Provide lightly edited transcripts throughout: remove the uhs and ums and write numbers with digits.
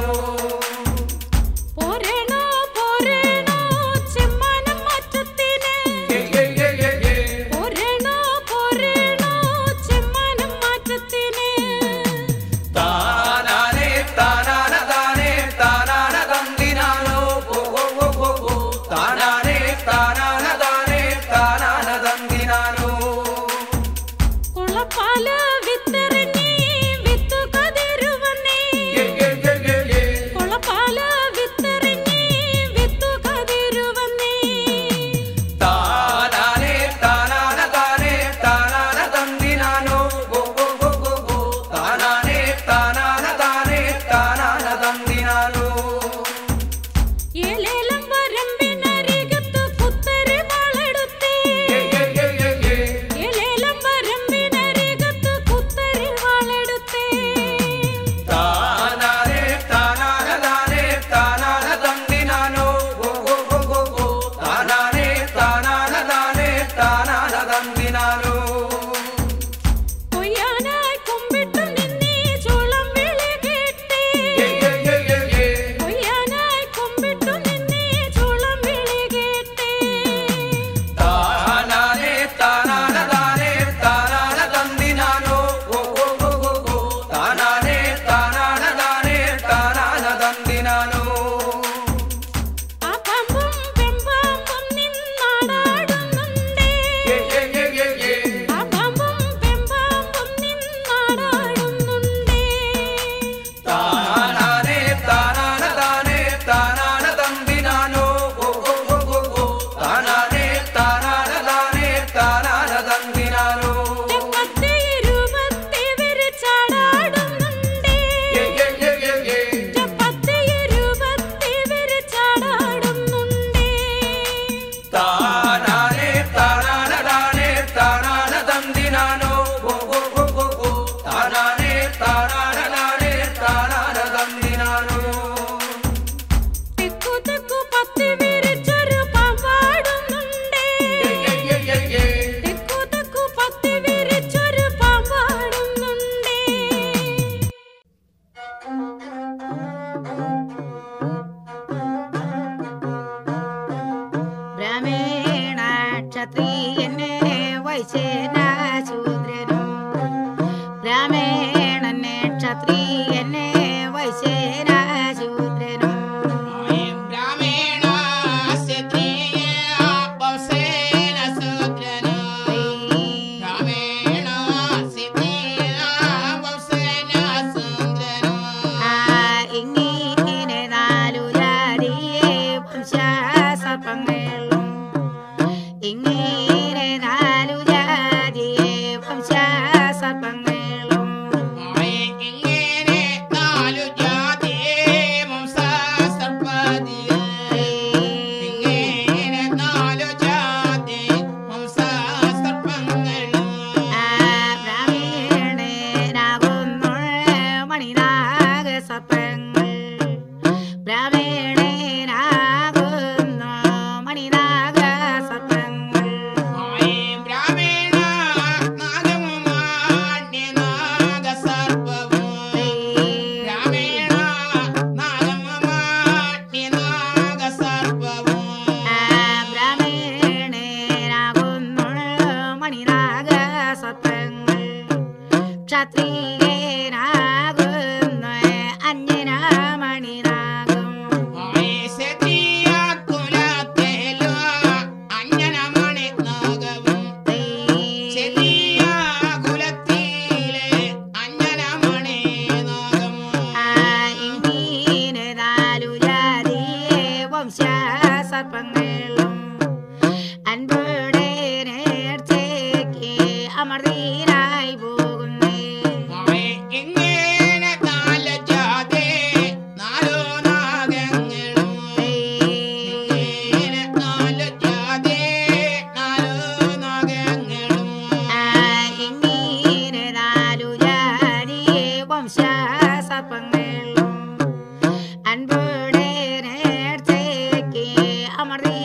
അൻപുടെ നേർച്ചയ്ക്ക് അമർത്തി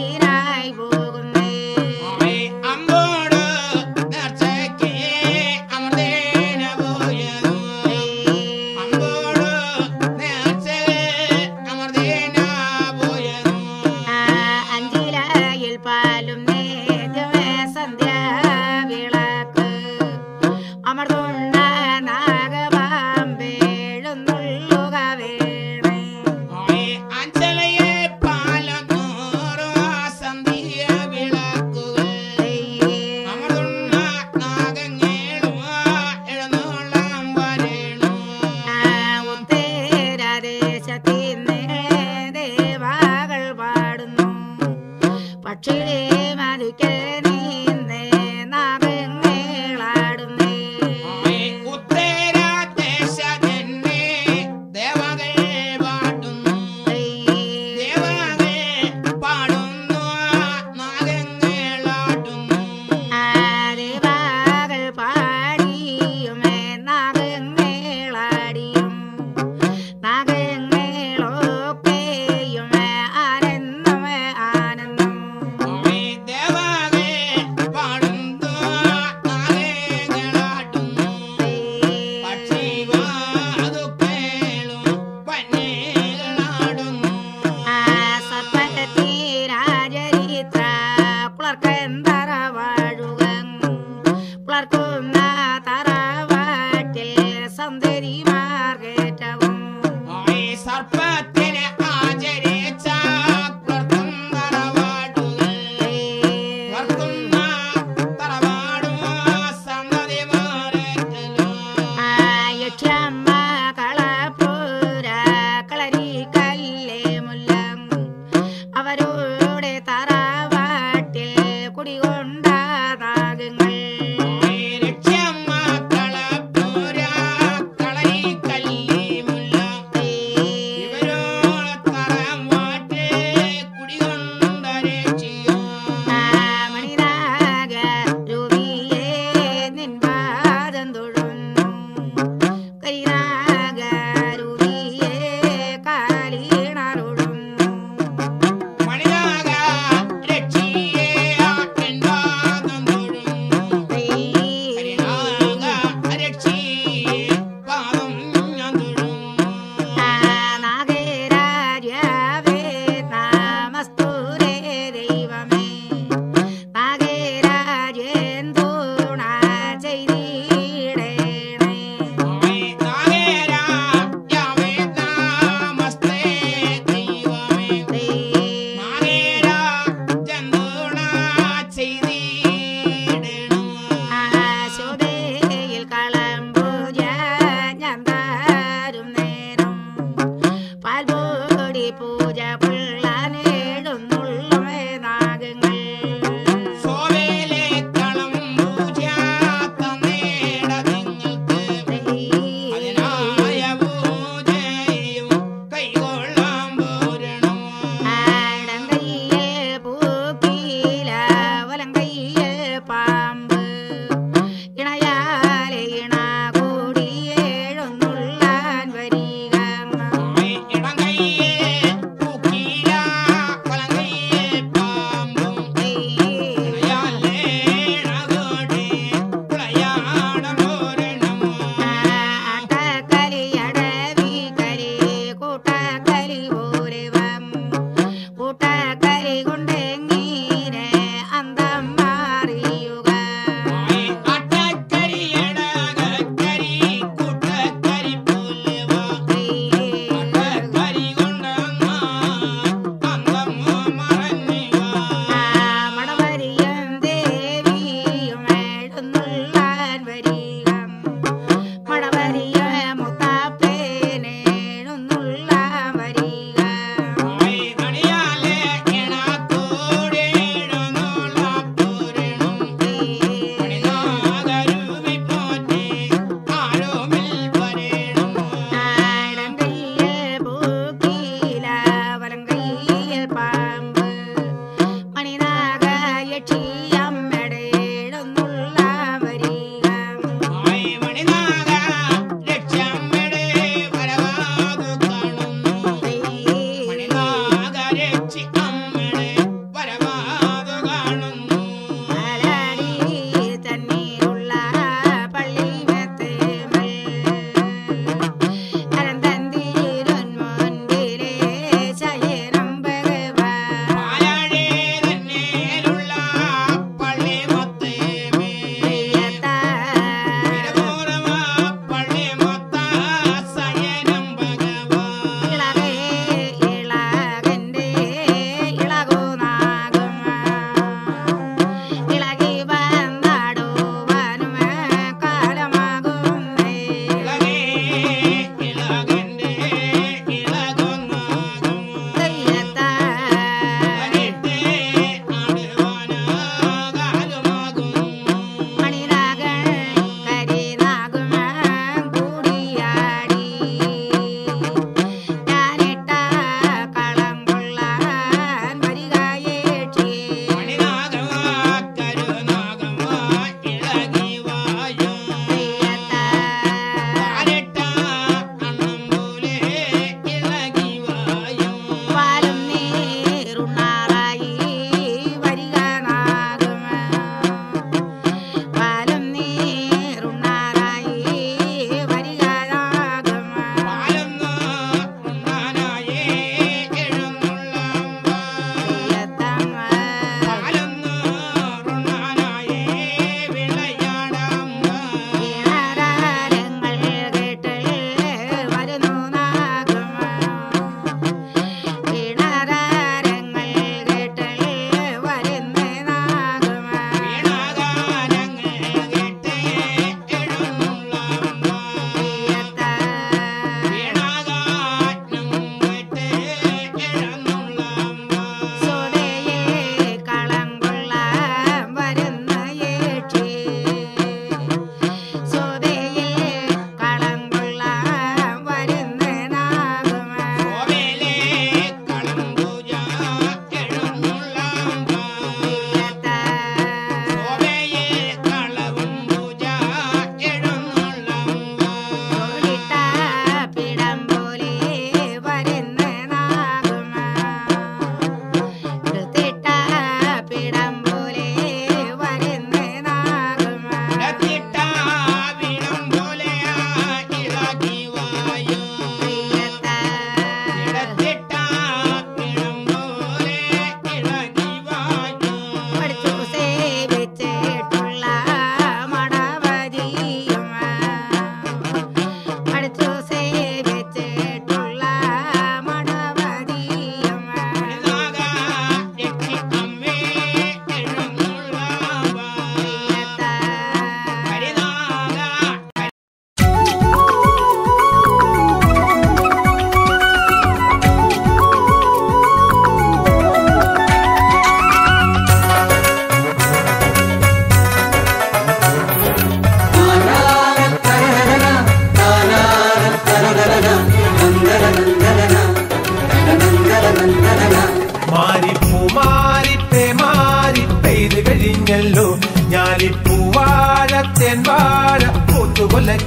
മടവരിയ മുത്താപ്പേനേണുന്നുള്ള വരിക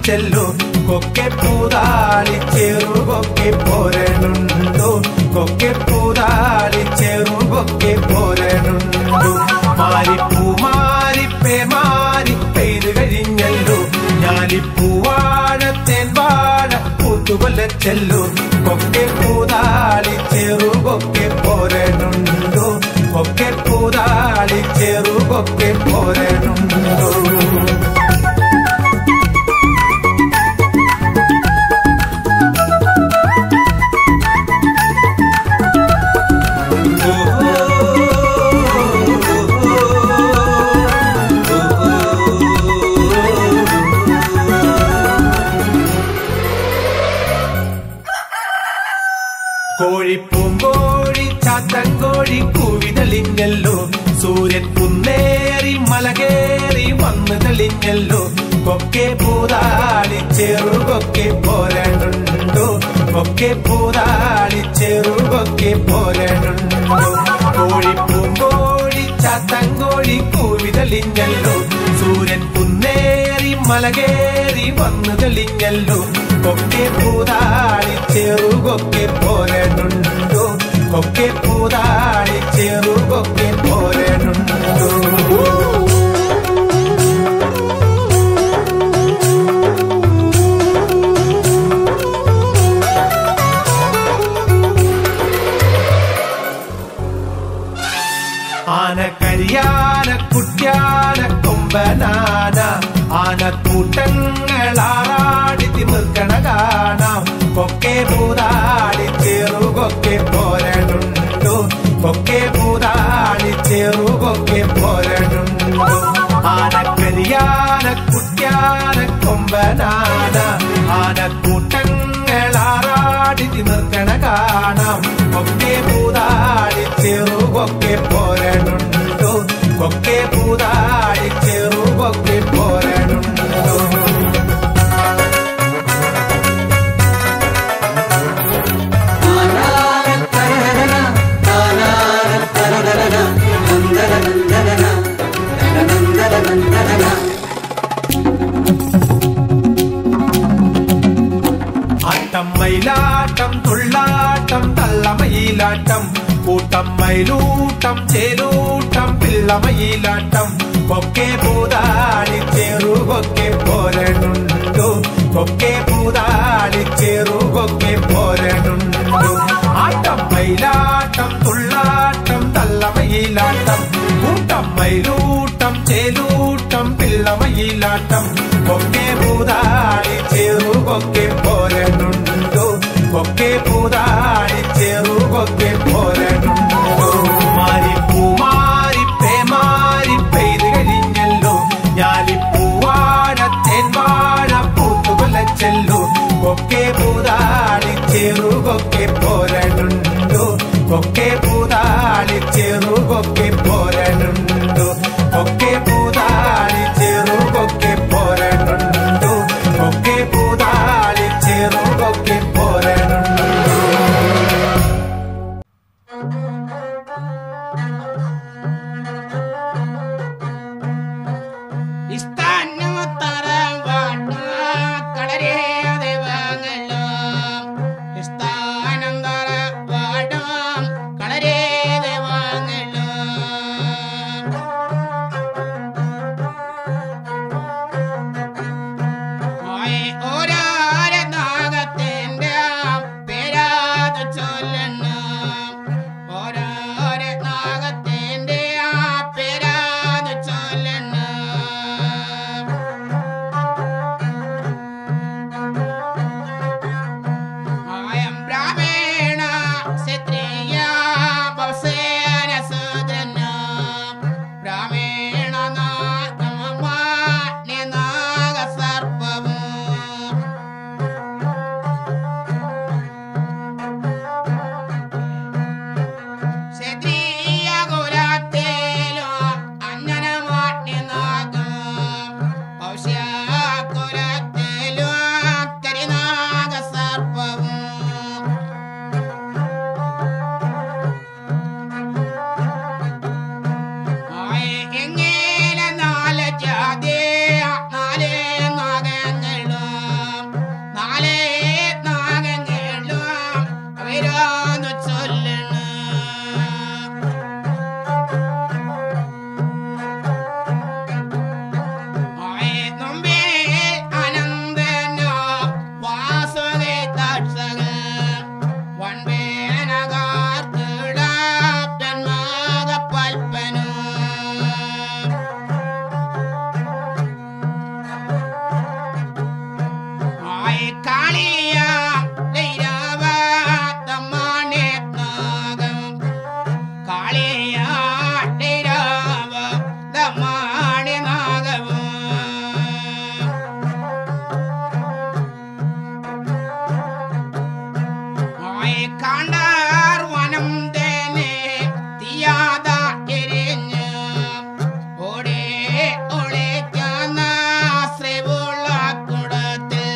ചെല്ലു കൊക്കെ പൂതാളി ചെറുകൊക്കെ പോരനുണ്ടു കൊക്കെ പൂതാളി ചെറുകൊക്കെ പോരനുണ്ടു മാരിപ്പൂ മാരിപ്പേ മാരി പെയ്ത് കഴിഞ്ഞല്ലോ ഞാലിപ്പൂവാഴ തേൻവാഴ പൂത്തുകൊല്ല ചെല്ലു കൊക്കെ പൂതാളി ചെറുകൊക്കെ പോരനുണ്ടു കൊക്കെ പൂതാളി ചെറുകൊക്കെ പോരനുണ്ടു കോഴിപ്പൂങ്കോഴി ചാത്തങ്കോഴി കൂവി തെളിഞ്ഞല്ലോ സൂര്യൻ കുന്നേറി മലകേറി വന്ന് തെളിഞ്ഞല്ലോ കൊക്കെ പൂതാളി ചെറുകൊക്കെ പോരനുണ്ടോ കൊക്കെ പൂതാളി ചെറുകൊക്കെ പോരനുണ്ടോ കോഴിപ്പൂങ്കോഴി ചാത്തങ്കോഴി കൂവി തെളിഞ്ഞല്ലോ സൂര്യൻ കുന്നേറി മലകേറി വന്ന് തെളിഞ്ഞല്ലോ കൊക്കെ പൂതാളി ചെറുകൊക്കെ പോരനുണ്ടോ കൊക്കെ പൂതാളി ചെറുകൊക്കെ പോരനുണ്ടോ ആനക്കരിയാന കുട്ട്യാന കൊമ്പനാന ആനക്കൂട്ടങ്ങളാറാടി തിമിർക്കണ കാണാം കൊക്കെ പൂതാളി ചെറുകൊക്കെ പോരനുണ്ടോ കൊക്കെ പൂതാളി ചെറുകൊക്കെ പോരനുണ്ടോ ആനക്കരിയാന കുട്ട്യാന കൊമ്പനാന ആനക്കൂട്ടങ്ങളാറാടി തിമിർക്കണ കാണാം കൊക്കെ പൂതാളി ചെറുകൊക്കെ പോരനുണ്ടോ കൊക്കെ പൂതാളി ചെറുകൊക്കെ പോരനുണ്ടോ ആട്ടം മയിലാട്ടം തുള്ളാട്ടം തള്ളമയിലാട്ടം കൂട്ടം മയിലൂട്ടം ചേലൂട്ടം പിള്ളമയിലാട്ടം കൊക്കെ പൂതാളി ചെറുകൊക്കെ പോരനുണ്ടോ കൊക്കെ പൂതാളി ചെറുകൊക്കെ പോരനുണ്ടോ ആട്ടം മയിലാട്ടം തുള്ളാട്ടം തള്ളമയിലാട്ടം കൂട്ടം മയിലൂട്ടം ചേലൂട്ടം പിള്ളമയിലാട്ടം കൊക്കെ പൂതാളി ചെറുകൊക്കെ പോരനുണ്ടോ കൊക്കെ പൂതാളി ചെറുകൊക്കെ പോരനുണ്ടോ മാരിപ്പൂ മാരിപ്പേ മാരി പെയ്ത് കഴിഞ്ഞല്ലോ ഞാലിപ്പൂവാഴ തേൻവാഴ പൂത്തുകൊല്ല ചെല്ലു കൊക്കെ പൂതാളി ചെറുകൊക്കെ പോരനുണ്ടോ കൊക്കെ പൂതാളി ചെറുകൊക്കെ പോരനുണ്ടോ കൊക്കെ പൂതാളി ചെറുകൊക്കെ പോരനുണ്ടോ കൊക്കെ പൂതാളി ചെറുകൊക്കെ പോരനുണ്ടോ സ്ഥാനം തറ വാടും കളരേ ദേവാങ്ങല്ലോ പേരാന്നു ചൊല്ലണ നൊമ്പേ അനന്തന വാസുകി ദക്ഷക വൻപേനകാർത്തിടപ്പന്മാകപ്പൽപ്പന കാളിയ ലൈരവ തമ്മാനെ നാഗം കാളിയ ലൈരവ തമ്മാനെ നാഗം കാണ്ടാർ വനം തന്നെ തീയാത എരിഞ്ഞ് ഓടേ ഒളിക്കുന്ന ശ്രീവുള്ള കുടത്തിൽ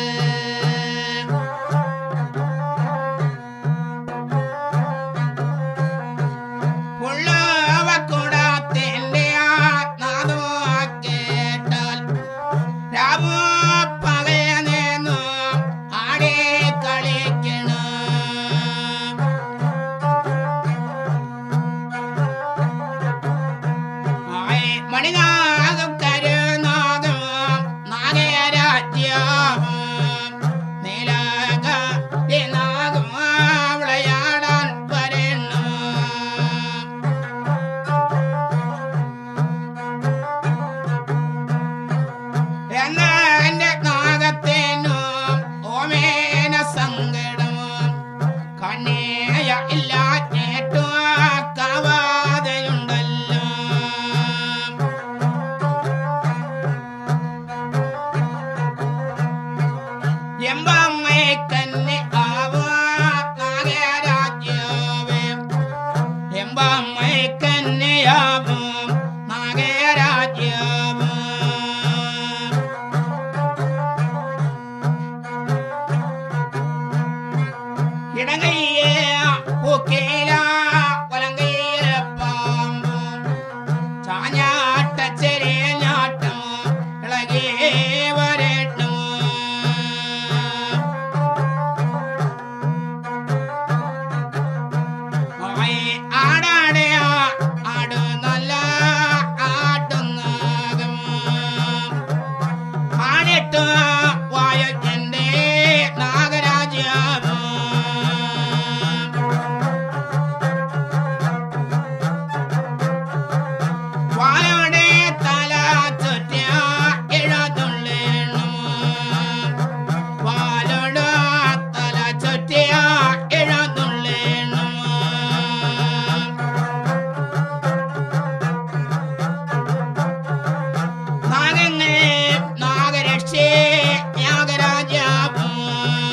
ഉള്ളവ കുടത്തിന്റെ നാദോ കേട്ടാൽ രാവു പകയനെന്നു ആടേ കളിക്കണം മണിനാഗം കരുനാഗം നാഗരാജ്യം നീലക നാഗം വിളയാടാൻ വരണം എന്നെ നാഗത്തേനു ഓമേന സങ്കടം കണ്ണേയ ഇല്ല ഏറ്റു കവാതയുണ്ടല്ലോ എമ്പമ്മേ കന്നെ ആവാ നാഗരാജ്യവേ എമ്പമ്മേ കന്നെയാവും നാഗരാജ്യവും ഇടങ്ങയ്യേ പൂക്കേല വലങ്കയ്യ പാമ്പ് ചാഞ്ഞാട്ട ചെറിയ ഞാട്ടം ഇളകേ വരട്ടം ആടാടയ ആട് നല്ല ആട്ടുന്നാകും ആടിട്ട് വായന്റെ നാഗരാജ്യം വായുടെ തല ചുറ്റിയ എഴുതുള്ളേണം വാലോട് തല ചുറ്റിയ എഴുതുള്ളേണം നാഗങ്ങേ നാഗരക്ഷേ നാഗരാജാവും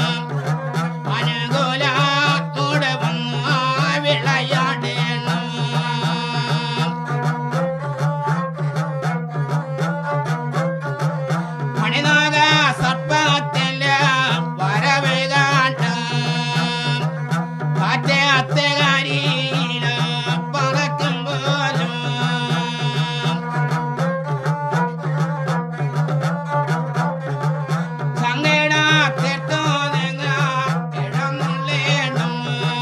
അനുകൂല കൂടെ വന്നു വിളയാടേണം മണിനാഗ സർപ്പത്തിന്റെ വരവുകാട്ട കാറ്റേ അത്തകാരിയില പറക്കും പോലും സങ്കട തീർത്തു നിങ്ങ ഇടന്നുള്ളേണം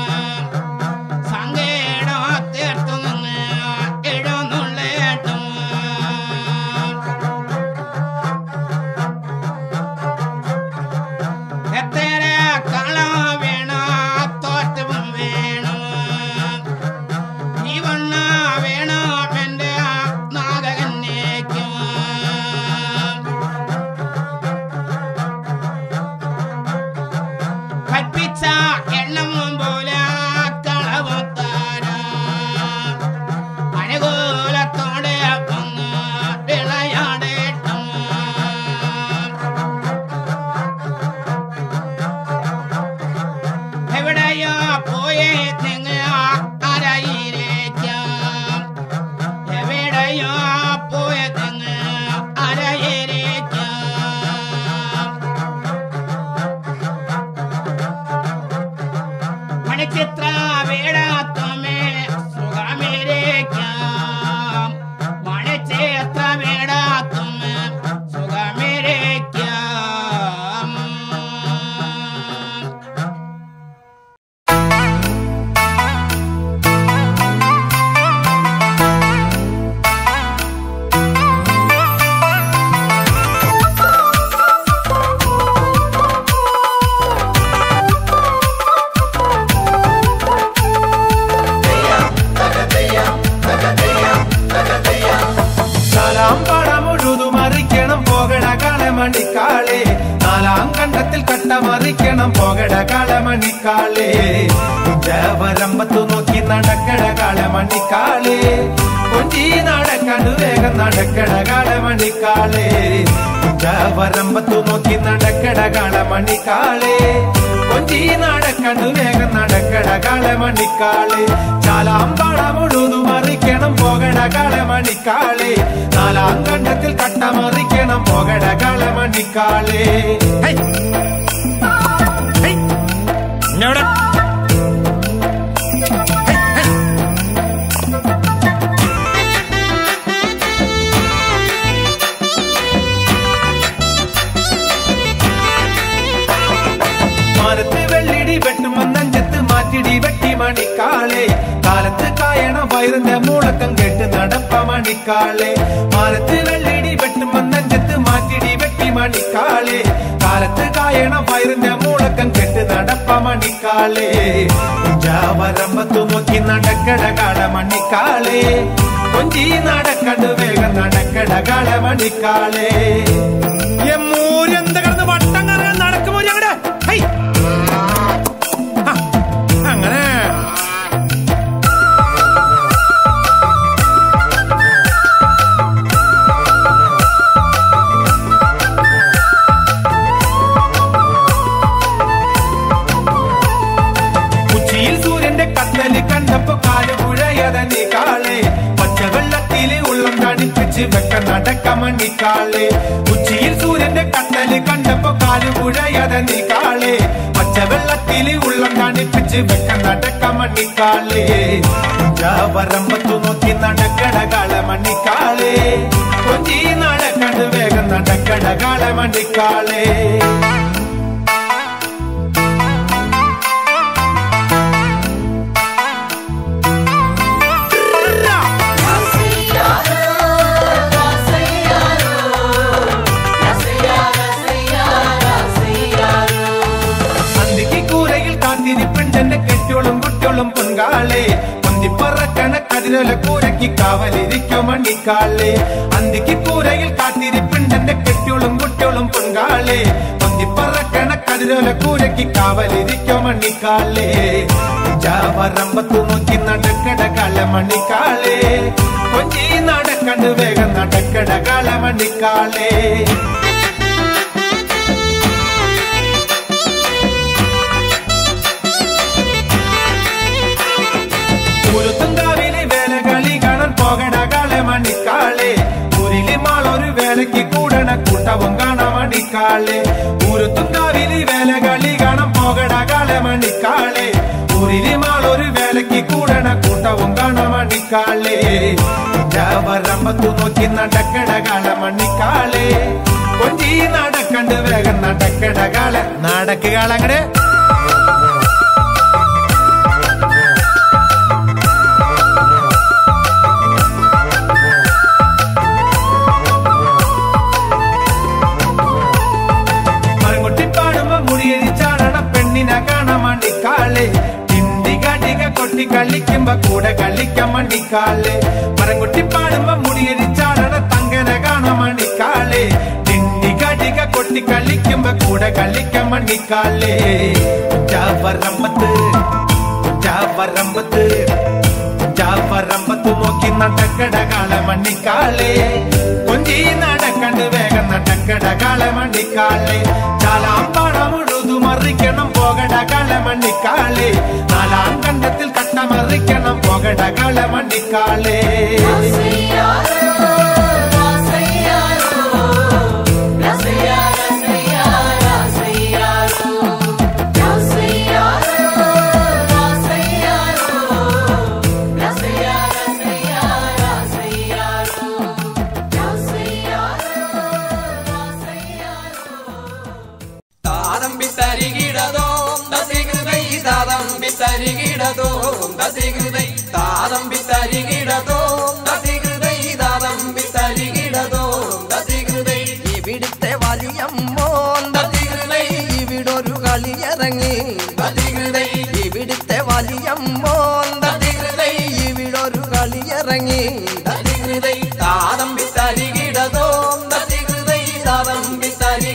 സങ്കട തീർത്തു നിങ്ങ ഇടന്നുള്ളേണം എത്ര കള വേണ തോറ്റവും വേണം ഈ വണ്ണ വേണം എന്റെ നാഗകന്യയ്ക്കും കൽപ്പിച്ച എണ്ണം പോലെ കളവും താരം അനുകൂലത്തോടെ വന്ന് വിളയാടേട്ടം എവിടെയോ പോയി നിങ്ങൾ അരയിലേക്കാം എവിടെയോ പോയി നിങ്ങൾ അരയിലേക്കാം മണിച്ചിത്ര വേടാത്തമേ സുഖമേരേക്കാം മണിച്ചിത്ര വേടാത്തമേ സുഖമേരേക്കാം കാളമണിക്കാളെ നാലാം കണ്ടത്തിൽ കട്ടമറിക്കണം പോകട കാളമണിക്കാളെ ജവരമ്പത്തു നോക്കി നടക്കട കാളമണിക്കാളെ കൊഞ്ചി നടക്കണ്ടു വേഗം നടക്കട കാളമണിക്കാളെ ജവരമ്പത്തു നോക്കി നടക്കട കാളമണിക്കാളെ കൊഞ്ചി നടക്കണ്ടു വേഗം നടക്കട കാളമണിക്കാളെ ചാലാമ്പാടം ഉഴുതു മറിക്കണം പോകട കാളമണിക്കാളെ നാലാം കണ്ടത്തിൽ കട്ടമറിക്കണം പോകട കാളമണിക്കാളെ വെട്ടുമെന്നഞ്ചത്ത് മാറ്റിടി വെട്ടി മണിക്കാളെ കാലത്ത് കായണ വയറിന്റെ മൂളക്കം കേട്ട് നടപ്പ മണിക്കാളെ മാലത്ത് വെള്ളിടി വെട്ടുമെന്നഞ്ചത്ത് മാറ്റിടി വെട്ടി മണിക്കാളെ കാലത്ത് കായണ വയറിന്റെ മൂളക്കം കേട്ട് നടപ്പ മണിക്കാളെ ജാവരമ്പത്തു നോക്കി നടക്കട കാളമണിക്കാളെ കൊഞ്ചി നടക്കണ്ടു വേഗം നടക്കട കാളമണിക്കാളെ എമ്മൂരെന്ത് കിടന്ന് വട്ടം കറങ്ങാൻ നടക്കുമോ ഞങ്ങളുടെ അങ്ങനെ ഉച്ചിയിൽ സൂര്യന്റെ കത്തല് കണ്ടപ്പോ കാലുപുഴയതനി കാളെ പച്ചവെള്ളത്തില് ഉള്ളം തടിപ്പിച്ച് വെക്ക നടക്ക മണിക്കാളെ ഉച്ചിയിൽ സൂര്യന്റെ കത്തല് കണ്ടപ്പോ കാലുപുഴയതനി കാളെ പച്ചവെള്ളത്തില് ഉള്ളം തടിപ്പിച്ച് വെക്ക നടക്ക മണിക്കാളെ ജാവരമ്പത്തു നോക്കി നടക്കട കാളമണിക്കാളെ കൊഞ്ചി നടക്കണ്ട് വേഗം നടക്കട കാളമണിക്കാളെ ിരിപ്പിണ്ടെന്റെ കെട്ടിയോളും കുട്ടിയോളും പൊങ്കാളെ പൊന്തിപ്പറക്കണ കതിരല കൂരയ്ക്ക് കാവലിരിക്കും മണിക്കാളെ അന്തിക്ക് കൂരയിൽ കാത്തിരിപ്പിണ്ടെന്റെ കെട്ടിയോളും കുട്ടിയോളും പൊങ്കാളെ പൊന്തിപ്പറക്കണ കതിരല കൂരയ്ക്ക് കാവലിരിക്കും മണിക്കാളെ ജാവരമ്പത്തു നോക്കി നടക്കട കാളമണിക്കാളെ കൊഞ്ചി നടക്കണ്ട് വേഗം നടക്കട കാളമണിക്കാളെ ൂരുത്തുങ്കാവിലെ വേലകളി കാണാൻ പോകട കാളമണിക്കാളെ ഊരിലെ മാളൊരു വേലയ്ക്ക് കൂടണ കൂട്ടവും കാണാൻ മണിക്കാളെ ൂരുത്തുങ്കാവിലെ വേലകളി കാണാൻ പോകട കാളമണിക്കാളെ ഊരിലെ മാളൊരു വേലയ്ക്ക് കൂടണ കൂട്ടവും കാണാൻ മണിക്കാളെ ജാവരമ്പത്തു നോക്കി നടക്കട കാളമണിക്കാളെ കൊഞ്ചി നടക്കണ്ട് വേഗം നടക്കട കാള നടക്ക് കാളങ്ങടെ മണിക്കാളെ ടിണ്ടികടിക കൊട്ടി കളിക്കുമ്പോ കൂടെ കളിക്കാം മണിക്കാളെ മരംകുട്ടി പാടുമ്പോ മുടിയരിച്ചാടണ തങ്കന കാണാം മണിക്കാളെ ടിണ്ടികടിക കൊട്ടി കളിക്കുമ്പോ കൂടെ കളിക്കാം മണിക്കാളെ ജാവരമ്പത്ത് ജാവരമ്പത്ത് ജാവരമ്പത്തു നോക്കി നടക്കട കാളമണിക്കാളെ കൊഞ്ചി നടക്കണ്ട് വേഗം നടക്കട കാളമണിക്കാളെ ചാലാമ്പാടം ഉഴുതു മറിക്കണം പോകട കാളമണിക്കാളെ നാലാം കണ്ടത്തിൽ കട്ടമറിക്കണം പോകട കാളമണിക്കാളെ ഇവിടുത്തെ വലിയമ്മോ ഇവിടൊരു കളിയിറങ്ങി ഇവിടുത്തെ വലിയമ്മോ ഇവിടൊരു കളിയിറങ്ങി താതം പിത്തരികിടതോ താതം പിത്തരി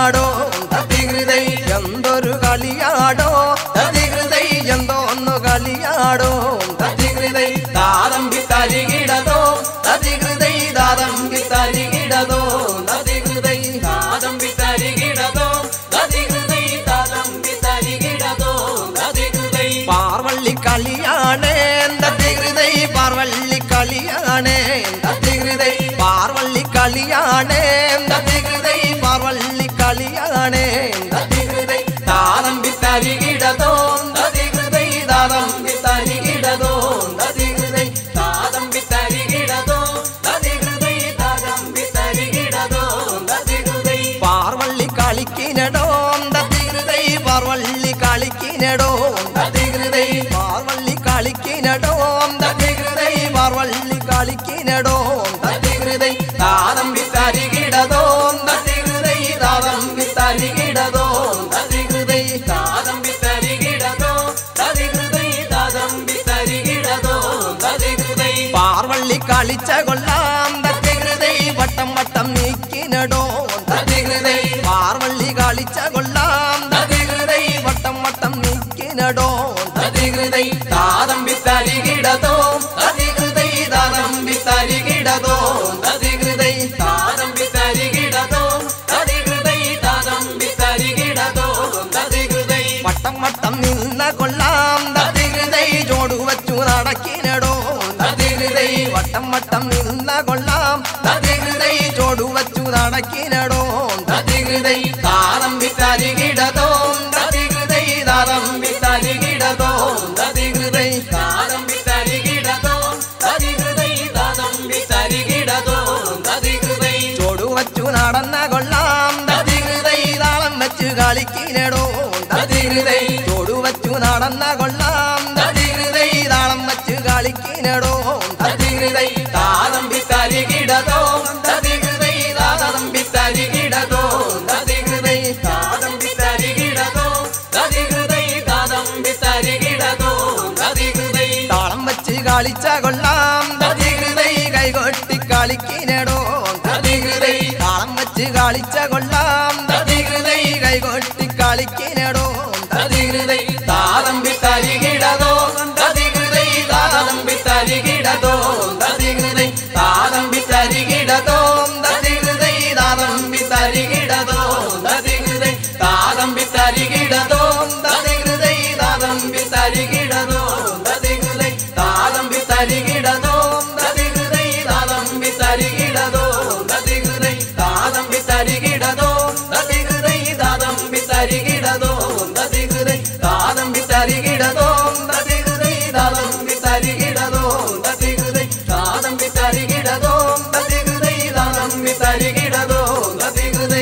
കളിയാടോ തതികൃതൈ എന്തൊരു കളിയാടോ തതികൃതൈ എന്തോന്നു കളിയാടോ തതികൃതൈ താതമ്പി തരികിടതോ തതികൃതൈ താതമ്പി തരികിടതോ തതികൃതൈ താതമ്പി തരികിടതോ തതികൃതൈ താതമ്പി തരികിടതോ തതികൃതൈ പാർവള്ളി കളിയാണേ തതികൃതൈ പാർവള്ളി കളിയാണേ തതികൃതൈ പാർവള്ളി കളിയാണേ തതികൃതൈ പാർവള്ളി കളിയാണേ തതികൃതൈ താതമ്പി തരികിടതോ തതികൃതൈ താതമ്പി തരികിടതോ തതികൃതൈ താതമ്പി തരികിടതോ തതികൃതൈ താതമ്പി തരികിടതോ തതികൃതൈ പാർവള്ളി കളിക്കിനടോ തതികൃതൈ പാർവള്ളി കളിക്കിനടോ തതികൃതൈ പാർവള്ളി കളിക്കിനടോ തതികൃതൈ പാർവള്ളി കളിക്കിനടോ തതികൃതൈ താതമ്പി തരികിടതോ തതികൃതൈ താതമ്പി തരികിടതോ തതികൃതൈ താതമ്പി തരികിടതോ തതികൃതൈ താതമ്പി തരികിടതോ തതികൃതൈ പാർവള്ളി കളിച്ച കൊള്ളാം തതികൃതൈ വട്ടം വട്ടം നീക്കിനടോ തതികൃതൈ പാർവള്ളി കളിച്ച കൊള്ളാം തതികൃതൈ വട്ടം വട്ടം നീക്കിനടോ തതികൃതൈ താതമ്പി തരികിടതോ തതികൃതൈ താതമ്പി തരികിടതോ തതികൃതൈ താതമ്പി തരികിടതോ തതികൃതൈ താതമ്പി തരികിടതോ തതികൃതൈ വട്ടം വട്ടം നിന്ന കൊള്ളാം തതികൃതൈ ജോടു വച്ചു നടക്കിനടോ തതികൃതൈ വട്ടം വട്ടം നിന്ന കൊള്ളാം തതികൃതൈ ജോടു വച്ചു നടക്കിനടോ തതികൃതൈ താതമ്പി തരികിടതോ തതികൃതൈ താതമ്പി തരികിടതോ തതികൃതൈ താതമ്പി തരികിടതോ തതികൃതൈ താതമ്പി തരികിടതോ തതികൃതൈ ജോടു വച്ചു നടന്ന കൊള്ളാം തതികൃതൈ താളം വെച്ചു കളിക്കിനടോ തതികൃതൈ ജോടു വച്ചു നടന്ന കൊള്ളാം തതികൃതൈ താളം വെച്ചു കളിക്കിനടോ തതികൃതൈ താതമ്പി തരികിടതോ തതികൃതൈ താതമ്പി തരികിടതോ തതികൃതൈ താതമ്പി തരികിടതോ തതികൃതൈ താതമ്പി തരികിടതോ തതികൃതൈ താളം വെച്ച് കളിച്ച കൊള്ളാം തതികൃതൈ കൈകൊട്ടി കളിക്കിനടോ തതികൃതൈ താളം വെച്ച് കളിച്ച കൊള്ളാം തതികൃതൈ കൈകൊട്ടി കളിക്കിനടോ തതികൃതൈ താതമ്പി തരികിടതോ തതികൃതൈ താതമ്പി തരികിടതോ തതികൃതൈ താതമ്പി തരികിടതോ തതികൃതൈ താതമ്പി തരികിടതോ തതികൃതൈ താതമ്പി തരികിടതോ തതികൃതൈ താതമ്പി തരികിടതോ തതികൃതൈ താതമ്പി തരികിടതോ തതികൃതൈ താതമ്പി തരികിടതോ തതികൃതൈ താതമ്പി തരികിടതോ തതികൃതൈ താതമ്പി തരികിടതോ തതികൃതൈ താതമ്പി തരികിടതോ തതികൃതൈ താതമ്പി തരികിടതോ തതികൃതൈ താതമ്പി തരികിടതോ തതികൃതൈ താതമ്പി തരികിടതോ തതികൃതൈ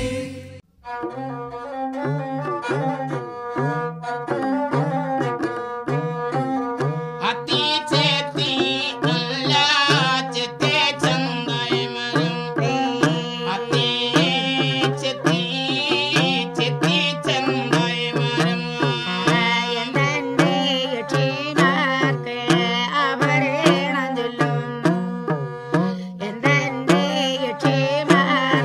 അത്തി ചേത്തി ഇല്ല ചെത്തേ ചന്ദൈ മരം അത്തി ചെത്തി ചെത്തി ചന്ദൈ മരം എന്നെ യക്ഷീമാർക്ക് അവരേണം ചൊല്ലും എന്നെ യക്ഷീമാർക്ക്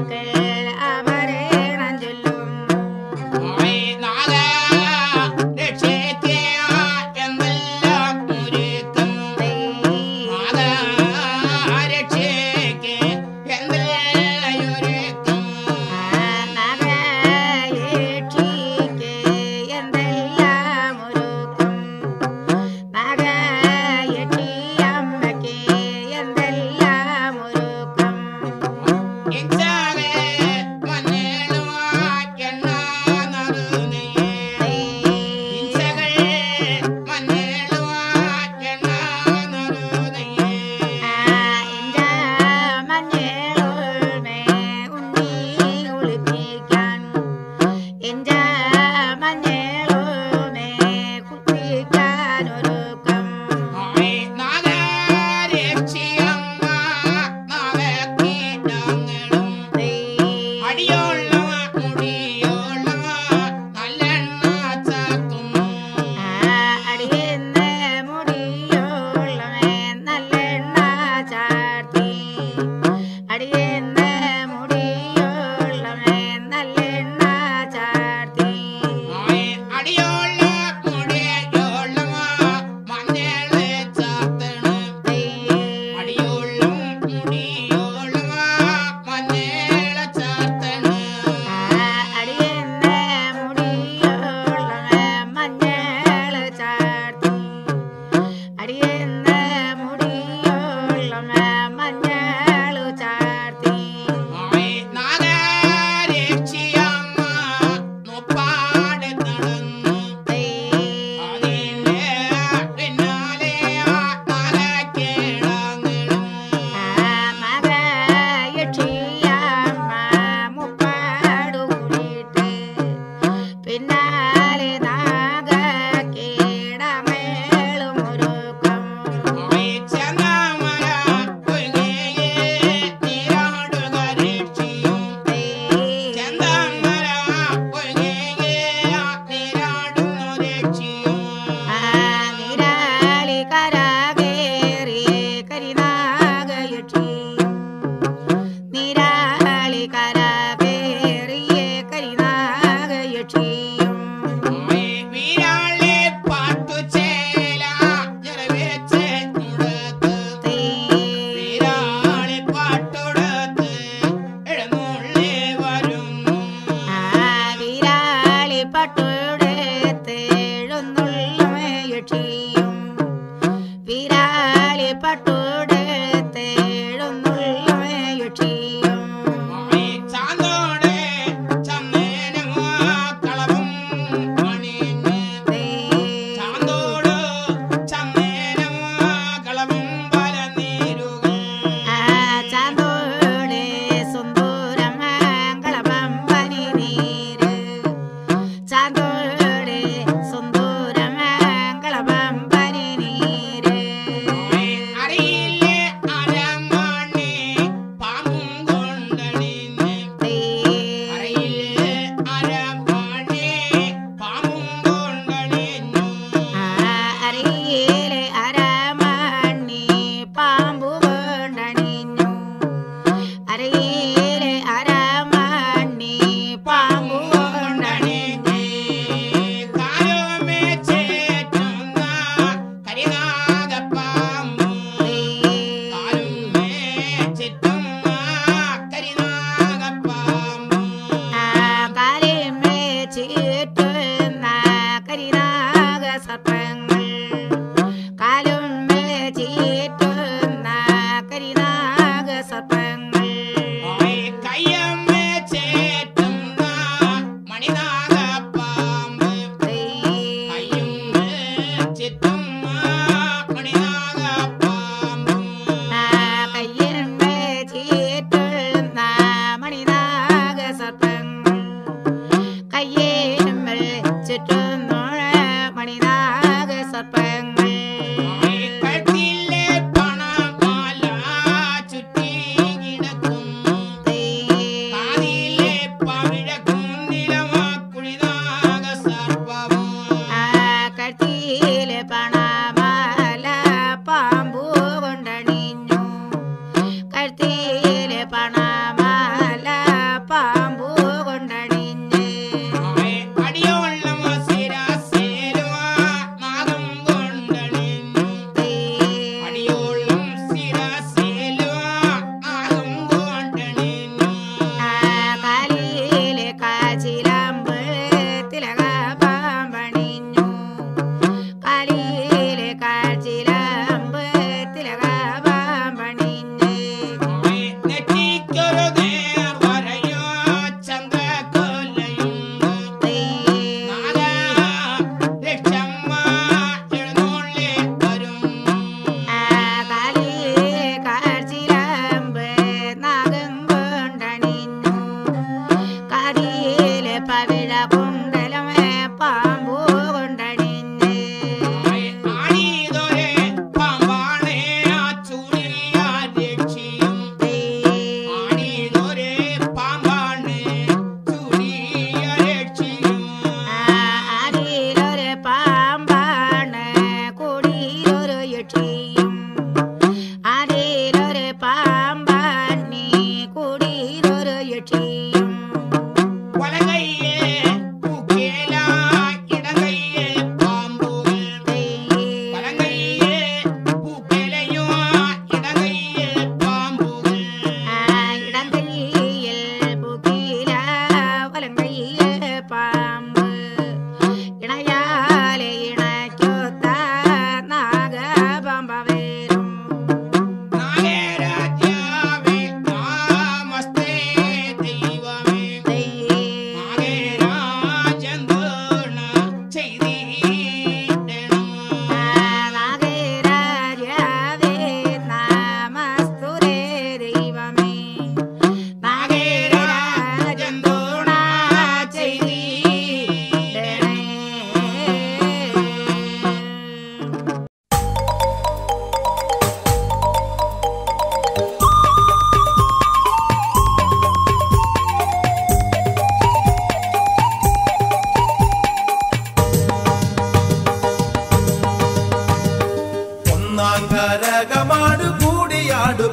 അറിയില്ലേ ആരാം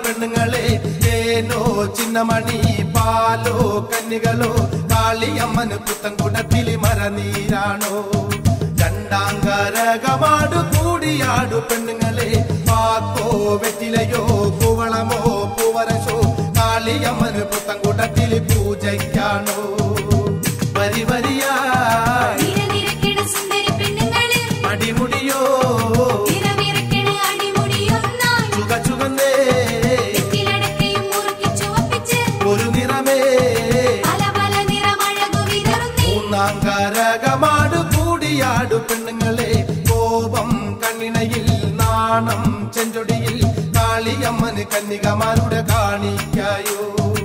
പെണ്ണുങ്ങളെ ഏനോ ചിന്നമണി പാലോ കന്നികളോ കാളിയമ്മന് പുത്തൻകുടത്തിലി മരനീരാണോ രണ്ടാങ്കരകമാടു കൂടിയാടു പെണ്ണുങ്ങളെ പാക്കോ വെറ്റിലയോ കുവളമോ പൂവരശോ കാളിയമ്മന് പുത്തൻകുടത്തിലി പൂജയ്ക്കാണോ വരി വരിയാ അടിമുടിയോ മൂന്നാങ്കരകമാടു കൂടിയാടു പെണ്ണുങ്ങളെ കോപം കണ്ണിണയിൽ നാണം ചെഞ്ചൊടിയിൽ കാളിയമ്മന് കന്യകമാരുടെ കാണിക്കായോ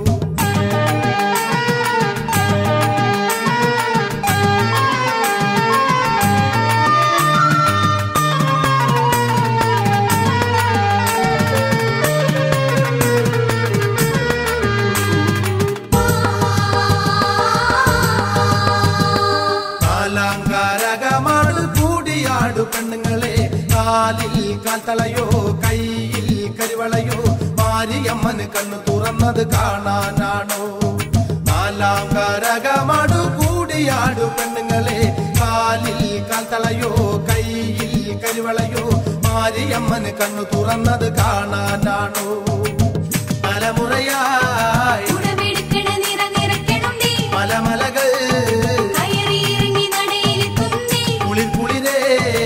പെണ്ണുങ്ങളെ കാലിൽ കാൽത്തളയോ കയ്യിൽ കരിവളയോ മാരിയമ്മന് കണ്ണു തുറന്നത് കാണാനാണോ നാലാങ്കരകമാടു കൂടിയാടു പെണ്ണുങ്ങളെ കാലിൽ കാൽത്തളയോ കയ്യിൽ കരിവളയോ മാരിയമ്മന് കണ്ണു തുറന്നത് കാണാനാണോ തലമുറയായി മലമലകൾ കുളിർകുളിരേ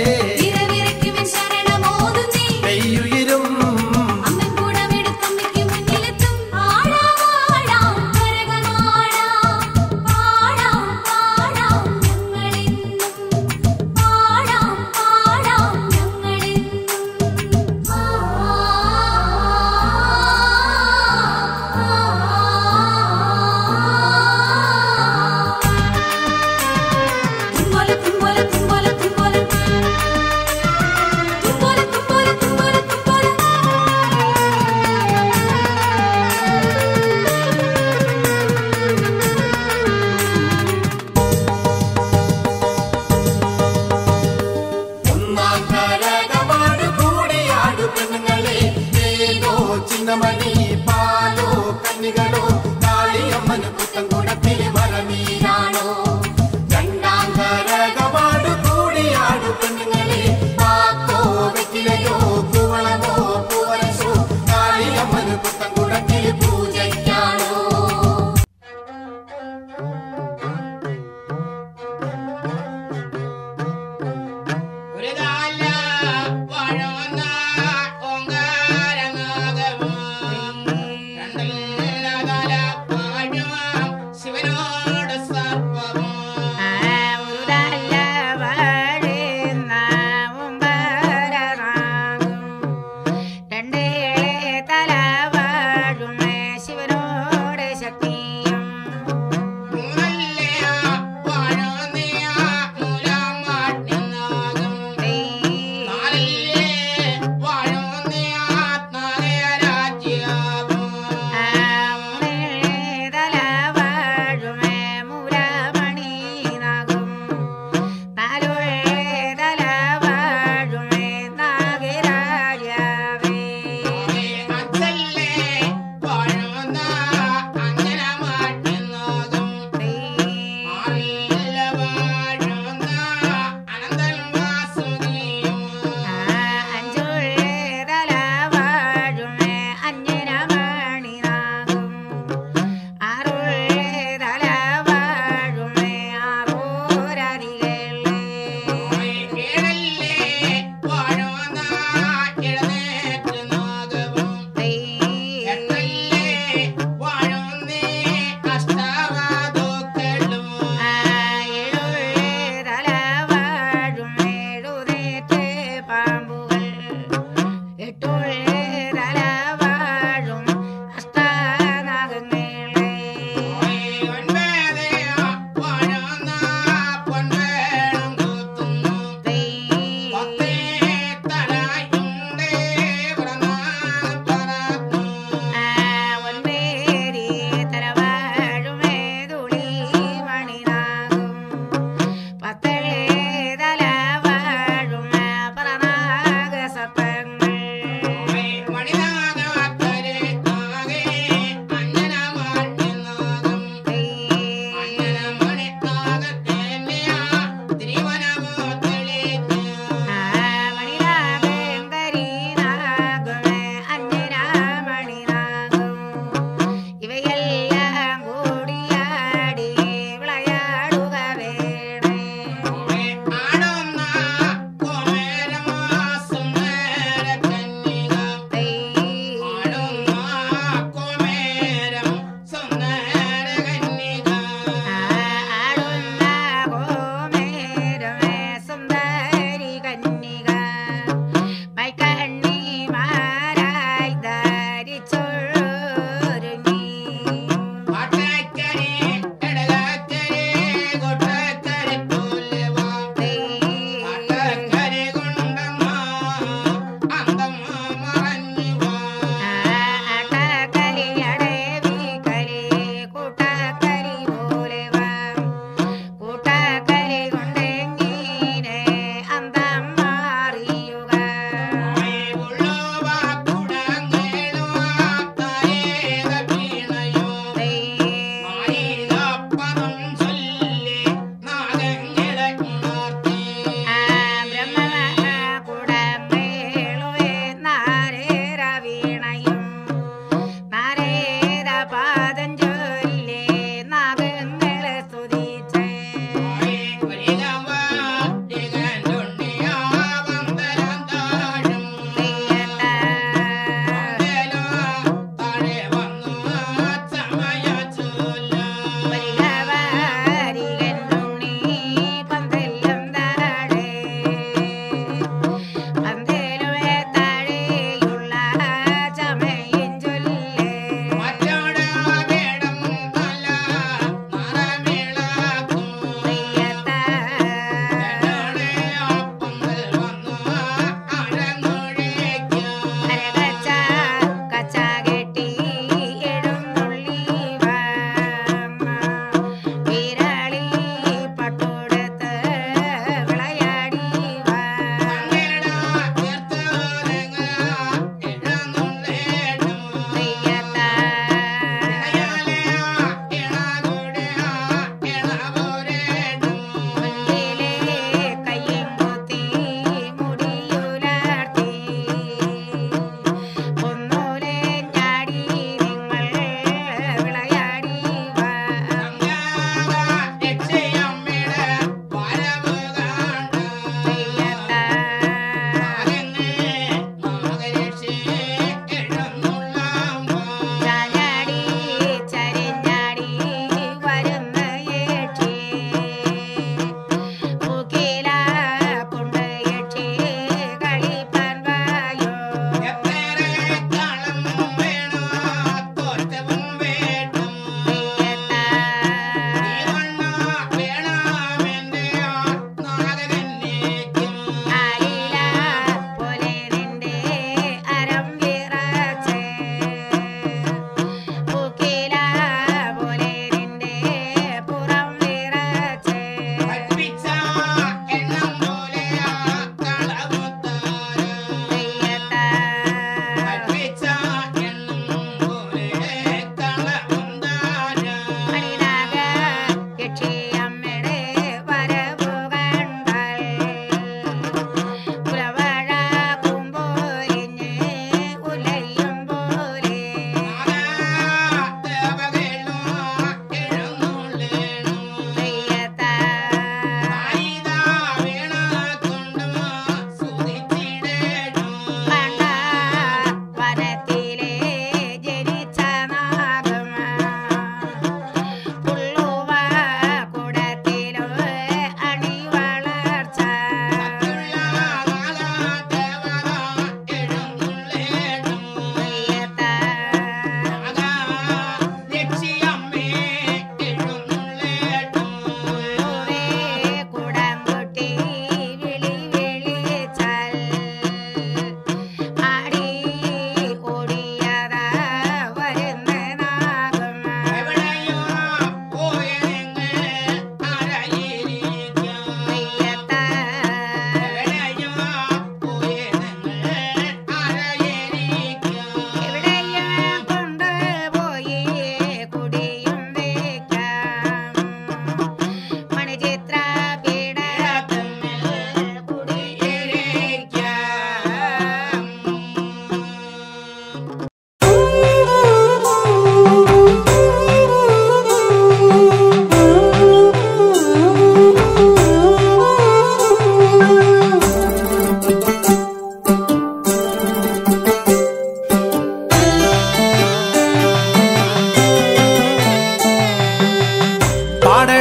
ചിന്നമണി പാലോ കന്നികളോ കാളിയമ്മന് പുത്തൻകുടത്തില് മരനീരാണോ രണ്ടാങ്കരകമാടു കൂടിയാടു പെണ്ണുങ്ങളെ പാക്കോ വെറ്റിലയോ കുവളമോ പൂവരശോ കാളിയമ്മന് പുത്തൻകുടത്തില് പൂജയ്ക്കാണോ Tell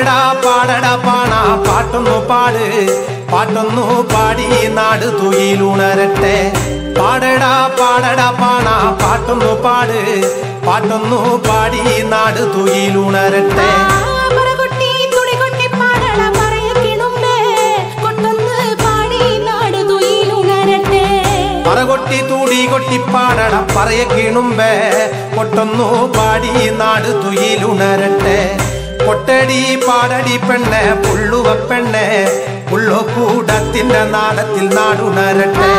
പാടടാ പാടടാ പാണ പാട്ടൊന്നു പാട് പാട്ടൊന്നു പാടി നാട് തുയിലുണരട്ടെ പാടടാ പാടടാ പാണ പാട്ടൊന്നു പാട് പാട്ടൊന്നു പാടി നാട് തുയിലുണരട്ടെ പറകൊട്ടി തൂടി കൊട്ടി പാടട പറയ കിണുമ്പേ കൊട്ടൊന്നു പാടി നാട് തുയിലുണരട്ടെ കൊട്ടടി പാടടി പെണ്ണെ പുള്ളുവ പെണ്ണെ പുള്ളോ കൂടത്തിന്റെ നാടത്തിൽ നാടുണരട്ടെ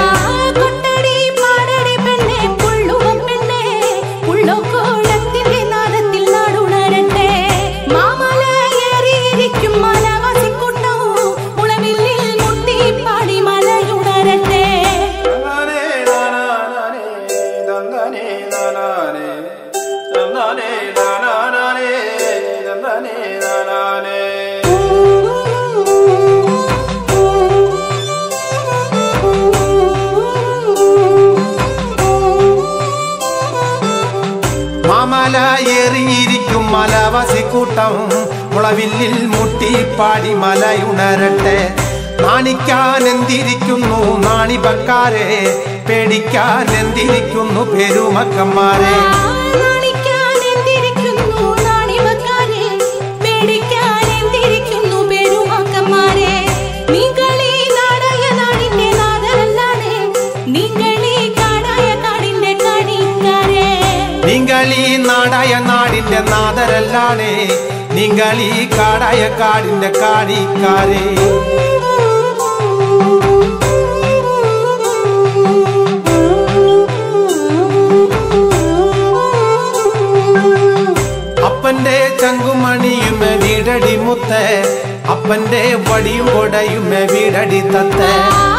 ഏറിയിരിക്കും മലവാസിക്കൂട്ടം മുളവില്ലിൽ മുട്ടി പാടി മലയുണരട്ടെ നാണിക്കാൻ എന്തിരിക്കുന്നു നാണിപക്കാരെ പേടിക്കാൻ എന്തിരിക്കുന്നു പെരുമക്കന്മാരെ നിങ്ങളീ നാടായ നാടിന്റെ നാദരല്ലാണേ നിങ്ങളീ കാടായ കാടിന്റെ കാടിക്കാരേ അപ്പന്റെ ചങ്കുമണിയുമേ വീടടി മുത്തേ അപ്പന്റെ വടിയും കൊടയുമേ വീടടി തത്തേ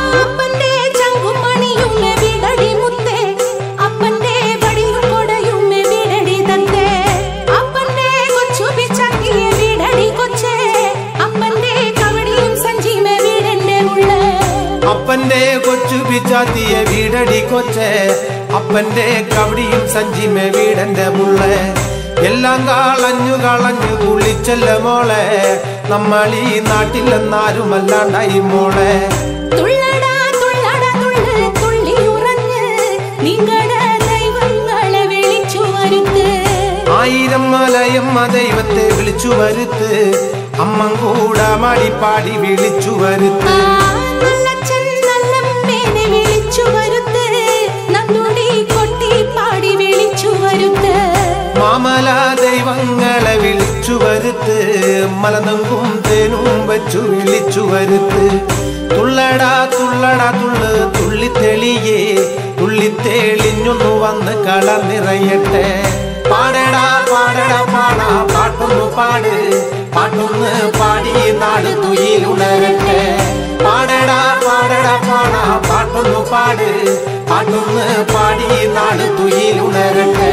അപ്പന്റെ കൊച്ചു പിച്ചാത്തിയ വീടടി കൊച്ചേ അപ്പന്റെ കവടിയും സഞ്ചിമേ വീടന്റെ മുള്ളേ എല്ലാം കളഞ്ഞു കളഞ്ഞു കുളിച്ചല്ല മോളെ നമ്മളീ നാട്ടിലെന്നാരുമല്ലാണ്ടായി മോളെ ആയിരം മലയമ്മ ദൈവത്തെ വിളിച്ചു വരുത്ത് അമ്മം കൂട മടിപ്പാടി വിളിച്ചു വരുത്ത് മാമല ദൈവങ്ങളെ വിളിച്ചു വരുത്ത് മലനങ്കും തേനും വെച്ചു വിളിച്ചു വരുത്ത് തുള്ളടാ തുള്ളടാ തുള്ളു തുള്ളിത്തെളിയേ തുള്ളിത്തെളിഞ്ഞൊന്നു വന്ന് കളർ നിറയട്ടെ പാടടാ പാടടാ പാട പാട്ടൊന്നു പാട് പാട്ടൊന്ന് പാടി നാട് തുയിലുണരട്ടെ പാടടാ പാടടാ പാട പാട്ടൊന്നു പാട് പാട്ടൊന്ന് പാടി നാട് തുയിലുണരട്ടെ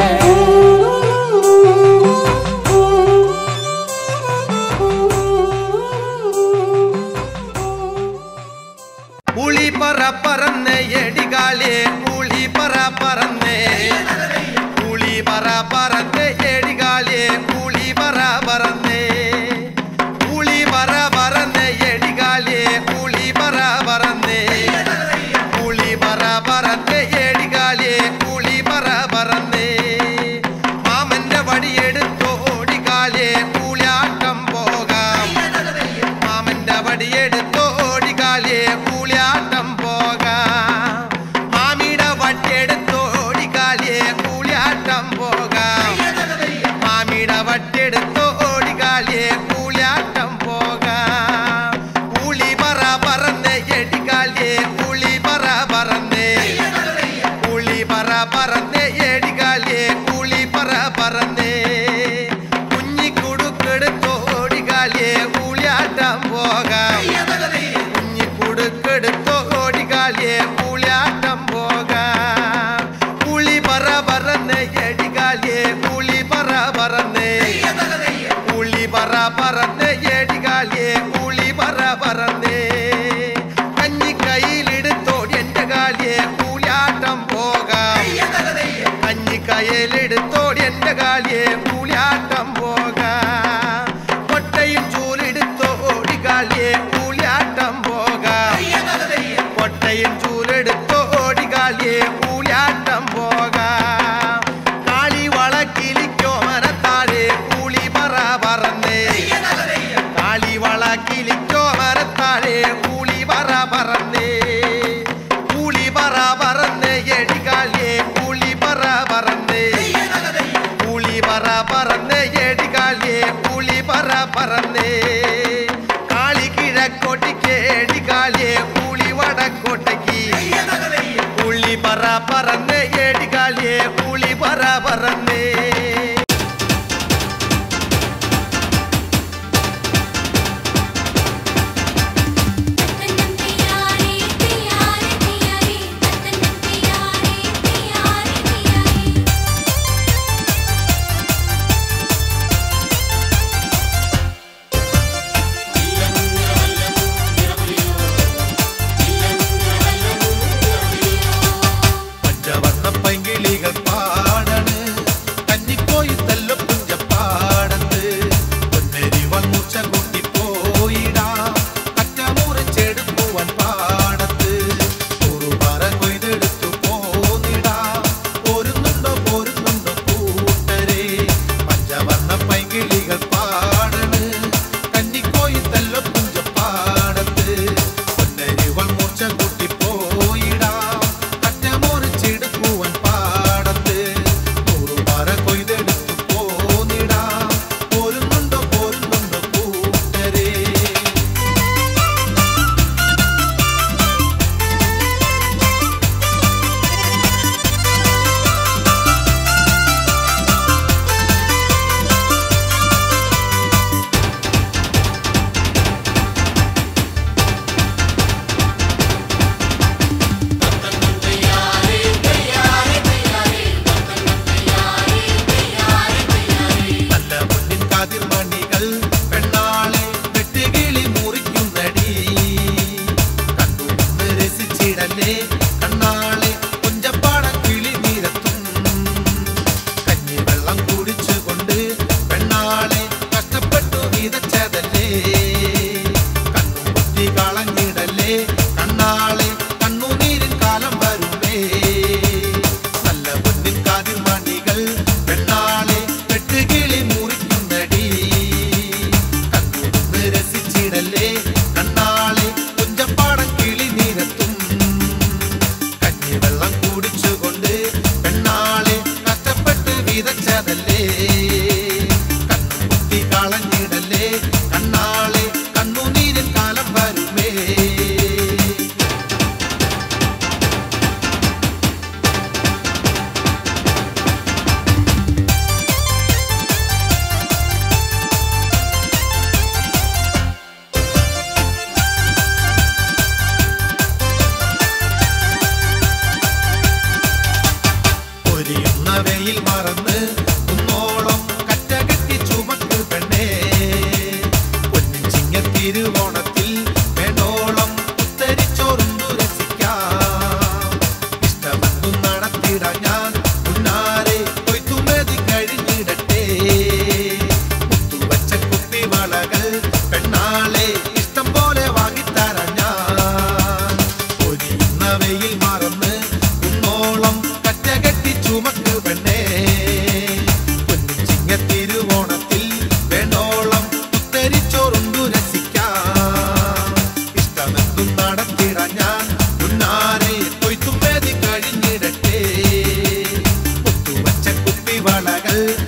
ഉളി പറ പറന്നേ എടികാളേ ഉളി പറ പറന്നേ ഉളി പറ പറന്നേ എടികാളേ ഉളി പറ പറന്നേ ഉളി പറ പറന്നേ എടികാളേ ഉളി പറ പറന്നേ ഉളി പറ പറന്നേ എടികാളേ ഉളി പറ പറന്നേ മാമന്റെ വടിയെടുത്തോ ഓടികാളേ കൂലാട്ടം പോകാം മാമന്റെ വടിയെടുത്തോ ഓടികാളേ കൂലാട്ടം പോകാം മാമിയുടെ വട്ടിയെടുത്തോ ഓടികാളേ കൂലാട്ടം പോകാം മാമിയുടെ വട്ടിയെടുത്തോ ഓടികാളേ കൂലാട്ടം പോകാം ഉളി പറ പറന്നേ എടികാളേ ഉളി പറ പറന്നേ ഉളി പറ പറന്നേ എടികാളേ ഉളി പറ പറന്നേ കുഞ്ഞിക്കുടുക്കെടുത്തോ ഓടികാളേ കൂലാട്ടം പോകാം കുഞ്ഞിക്കുടുക്കെടുത്തോ ഓടികാളേ കൂലാട്ടം പോകാം ഉളി പറ പറന്നേ എടികാളേ ഉളി പറ പറന്നേ ഉളി പറ പറന്നേ എടികാളേ ഉളി പറ പറന്നേ കഞ്ഞി കയ്യിലെടുത്തോടി എന്റെ കാളിയെ കൂലാട്ടം പോകാം കഞ്ഞി കയ്യിലെടുത്തോടി എന്റെ കാളിയെ കൂലാട്ടം പോകാം കൊട്ടയും ചൂലിട കാളിവളക്കിലിക്കോ മരത്താഴെ കൂളി പറ പറന്നേ കാളിവളക്കിലിക്കോ മരത്താഴെ കൂളി പറ പറന്നേ കൂളി പറ പറന്നേ എടികാളിയെ കൂളി പറ പറന്നേ കൂളി പറ പറന്നേ എടികാളിയെ കൂളി പറ പറന്നേ കാളി കിഴക്കോട്ടിക്ക് എടികാളിയെ കൂളി വടക്കോട്ടേക്ക് കൂളി പറ പറന്നേ എടികാളിയെ കൂളി പറ പറന്നേ പഞ്ചവർണ്ണപ്പൈങ്കിളികൾ പാടണ് കഞ്ഞിക്കോയി തല്ല പുഞ്ചപ്പാടത്ത് പൊന്നരി വന്നുച്ച കൂട്ടി പോയിടാ അറ്റമുറിച്ചെടുക്കുവാൻ പാടത്ത് കുറുപാറ കൊയ്തെടുത്തു പോന്നിടാ പോരുന്നുണ്ടോ കൂട്ടരെ പഞ്ചവർണ്ണപ്പൈങ്കിളികൾ പാടണ് കഞ്ഞിക്കോയി തല്ല പുഞ്ചപ്പാടത്ത് പൊന്നരി വന്നുച്ച കൂട്ടി പോയിടാ അറ്റമുറിച്ചെടുക്കുവാൻ പാടത്ത് കുറുപാറ കൊയ്തെടുത്തു പോന്നിടാ പോരുന്നുണ്ടോ കൂട്ടരെ നല്ല മുന്നിൻ കാതിർമണികൾ പെണ്ണാളെ വെട്ടുകിളി മുറിക്കുന്നടി കണ്ടുനിന്ന് രസിച്ചിടലേ കണ്ണാളെ കുഞ്ചപ്പാട കിളി നിരത്തും കഞ്ഞിവെള്ളം കുടിച്ചുകൊണ്ട് പെണ്ണാളെ കഷ്ടപ്പെട്ടു വിതച്ചതല്ലേ കണ്ണുകുത്തി കളഞ്ഞിടലേ കണ്ണാളെ കണ്ണുനീരിൻ കാലം വരുമേ നല്ല മുന്നിൻ കാതിർമണികൾ പെണ്ണാളെ വെട്ടുകിളി മുറിക്കുന്നടി കണ്ണുനിന്ന് രസിച്ചിടലേ കണ്ണാളെ കുഞ്ചപ്പാടം കിളി നിരത്തും കഞ്ഞിവെള്ളം കുടിച്ചുകൊണ്ട് പെണ്ണാളെ കഷ്ടപ്പെട്ട് വിതച്ചതല്ലേ കണ്ണുകുത്തി കളഞ്ഞിടലേ കണ്ണാളെ കണ്ണുനീരിൻ കാലം വരുമേ പൊരിയുന്ന വെയിൽ മറന്ന് കുന്നോളം കറ്റകെട്ടി ചുമക്ക് പെണ്ണേ പൊന്നിൻ ചിങ്ങത്തിരുവോണത്തിൽ വേണോളം ഉത്തരിച്ചോറുന്നു രസിക്കാം ഇഷ്ടമെന്നും നടത്തിടാൻ ഞാൻ ഉന്നാരെ കൊയ്ത്തുമതി കഴിഞ്ഞിടട്ടെ മുത്തുവച്ച കുപ്പിവളകൾ പെണ്ണാളെ ഇഷ്ടം പോലെ വാങ്ങിത്തരാൻ ഞാൻ പൊരിയുന്ന വെയിൽ മറന്ന് കുന്നോളം കറ്റകെട്ടി ചുമക്ക് പെണ്ണേ പൊന്നിൻ ചിങ്ങത്തിരുവോണത്തിൽ വേണോളം ഉത്തരിച്ചോറുണ്ടു രസിക്കാം ഇഷ്ടമെന്തും നടത്തിടാൻ ഞാൻ ഉന്നാരെ കൊയ്ത്തും വേദി കഴിഞ്ഞിടട്ടെ മുത്തുവച്ച കുപ്പിവളകൾ